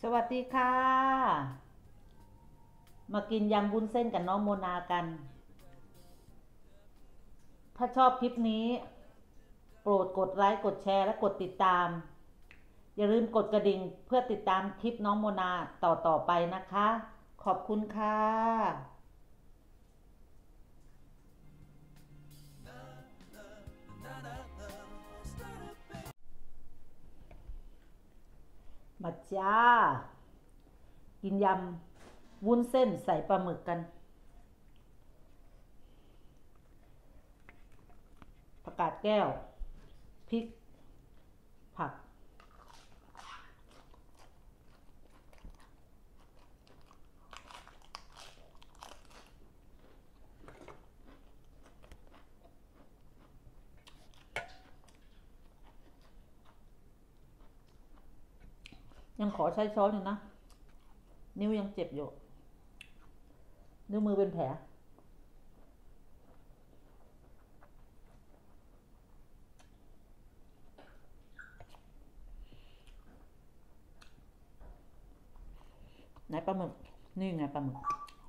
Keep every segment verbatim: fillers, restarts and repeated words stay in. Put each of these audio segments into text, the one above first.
สวัสดีค่ะมากินยำวุ้นเส้นกับน้องโมนากัน ถ้าชอบคลิปนี้โปรดกดไลค์กดแชร์และกดติดตามอย่าลืมกดกระดิ่งเพื่อติดตามคลิปน้องโมนาต่อต่อไปนะคะขอบคุณค่ะมาจ้ากินยำวุ้นเส้นใส่ปลาหมึกกันผักกาดแก้วพริกผักยังขอใช้ช้อนอยู่นะนิ้วยังเจ็บอยู่นิ้วมือเป็นแผลไหนปลาหมึกนี่ไงปลาหมึก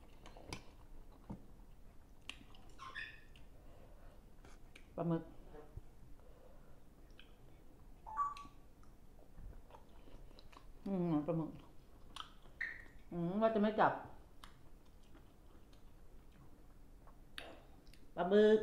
ปลาหมึกอืมปลาหมึกอืมว่าจะไม่จับปลาหมึก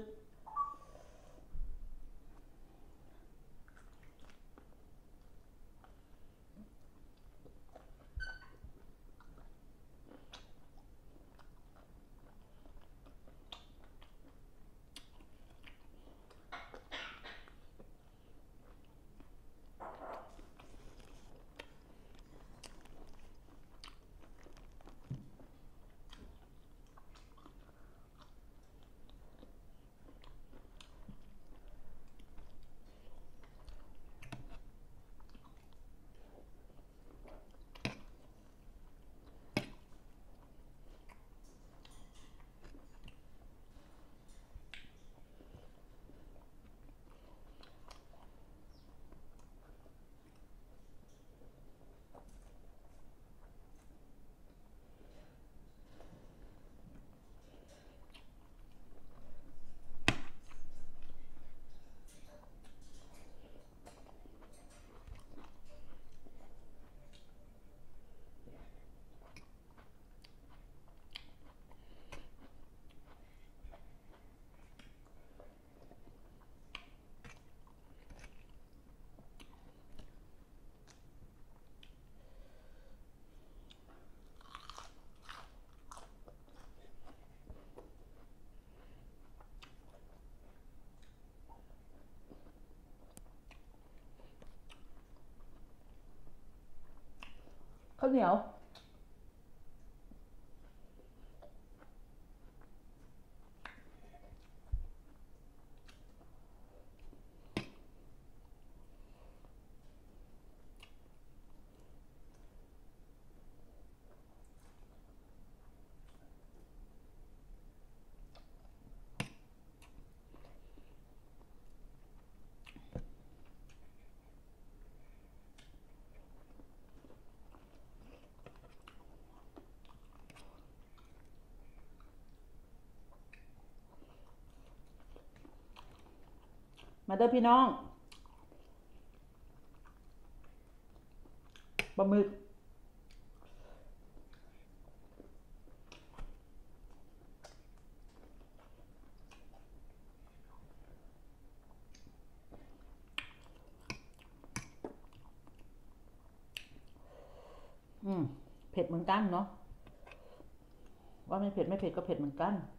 ข้าวเหนียวมาเด้อพี่น้องปลาหมึกอืมเผ็ดเหมือนกันเนาะว่าไม่เผ็ดไม่เผ็ดก็เผ็ดเหมือนกัน